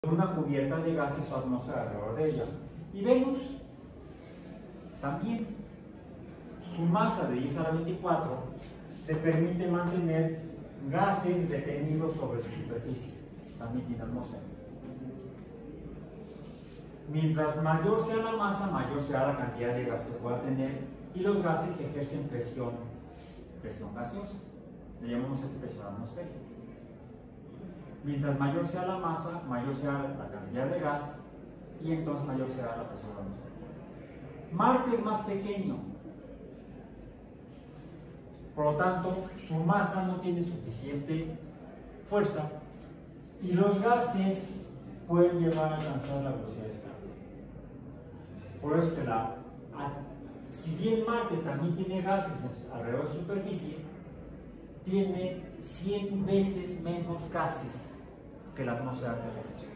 una cubierta de gas y su atmósfera alrededor de ella. Y Venus también, su masa de 10 a la 24 le permite mantener gases retenidos sobre su superficie. También tiene atmósfera. Mientras mayor sea la masa, mayor sea la cantidad de gas que pueda tener, y los gases ejercen presión gaseosa. Le llamamos aquí presión atmosférica. Mientras mayor sea la masa, mayor sea la cantidad de gas, y entonces mayor será la presión atmosférica. Marte es más pequeño, por lo tanto su masa no tiene suficiente fuerza y los gases pueden llevar a alcanzar la velocidad de escape. Por eso que si bien Marte también tiene gases alrededor de su superficie, tiene 100 veces menos gases que la atmósfera terrestre.